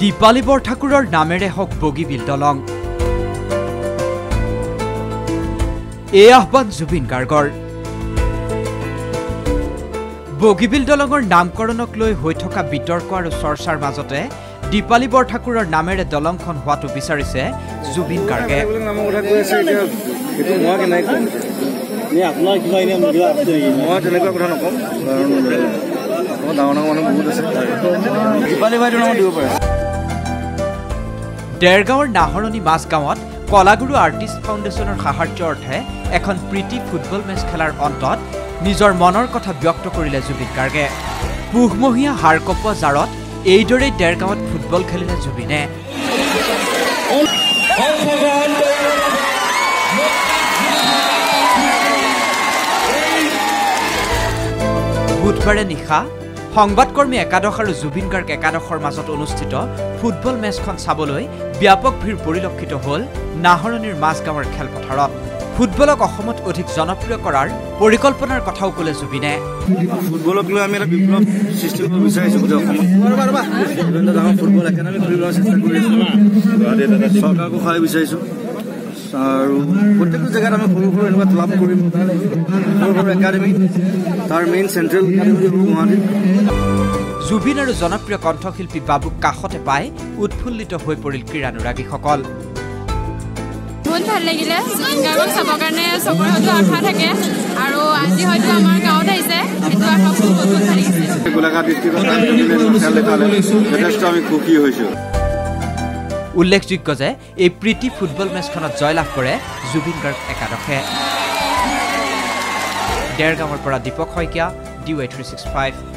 দীপালী বৰঠাকুৰৰ নামেৰে হওক বগীবিল দলং এই আহ্বান জুবিন গাৰ্গৰ বগীবিল দলঙৰ নামকৰণক লৈ হৈ থকা বিতৰ্ক আৰু চৰ্চাৰ মাজতে দীপালী বৰঠাকুৰৰ নামেৰে দলংখন হোৱাটো বিচাৰিছে জুবিন গাৰ্গে দেৰগাঁৱৰ নাহৰণি মাছগাঁৱত কলাগুৰু আৰ্টিষ্ট ফাউণ্ডেশ্যনৰ সাহায্য অৰ্থে এখন প্ৰীতি ফুটবল মেচ খেলাৰ অন্তত নিজৰ মনৰ কথা ব্যক্ত কৰিলে জুবিন গাৰ্গে পুহমহীয়া হাৰ কপোৱা জাৰত এইদৰেই দেৰগাঁৱত ফুটবল খেলিলে জুবিনে বুধবাৰে নিশা সংবাদকৰ্মী একাদশ আৰু জুবিন গাৰ্গ একাদশৰ মাজত অনুষ্ঠিত ফুটবল মেচখন চাবলৈ ব্যাপক ভিৰ পৰিলক্ষিত হ'ল নাহৰণিৰ মাছগাঁৱৰ খেলপথাৰত ফুটবলক অসমত অধিক জনপ্ৰিয় কৰাৰ পৰিকল্পনাৰ কথাও ক'লে জুবিনে ফুটবলক লৈ আমি এটা বিপ্লৱ সৃষ্টি কৰিব বিচাৰিছো ফুটবল একাডেমি খুলিবলৈ চেষ্টা কৰি আছো চৰকাৰকো সহায় বিচাৰিছো আৰু প্ৰত্যেকটো জেগাত আমি সৰু সৰু এনেকুৱা ক্লাব কৰিম সৰু সৰু একাডেমি তাৰ মেইন চেণ্ট্ৰেল গুৱাহাটীত জুবিন আৰু জনপ্ৰিয় কণ্ঠশিল্পী বাবুক কাষতে পাই উৎফুল্লিত হৈ পৰিল ক্ৰীড়ানুৰাগীসকল বহুত ভাল লাগিলে জুবিন গাৰ্গক চাবৰ কাৰণে চবৰে হয়তো আশা থাকে আৰু আজি হয়তো আমাৰ গাঁৱত আহিছে সেইটো আশা বহুত ভাল লাগিছে গোলাঘাট ডিষ্ট্ৰিক্টত যথেষ্ট আমি সুখী হৈছো উল্লেখযোগ্য যে এই প্ৰীতি ফুটবল মেচখনত জয়লাভ কৰে জুবিন গাৰ্গ একাদশে দেৰগাঁৱৰ পৰা দীপক শইকীয়া DY365